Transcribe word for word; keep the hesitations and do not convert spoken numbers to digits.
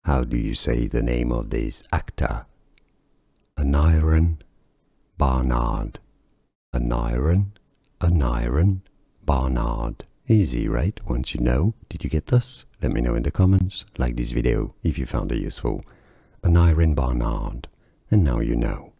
How do you say the name of this actor? Aneurin Barnard. Aneurin, Aneurin Barnard. Easy, right? Once you know. Did you get this? Let me know in the comments. Like this video if you found it useful. Aneurin Barnard. And now you know.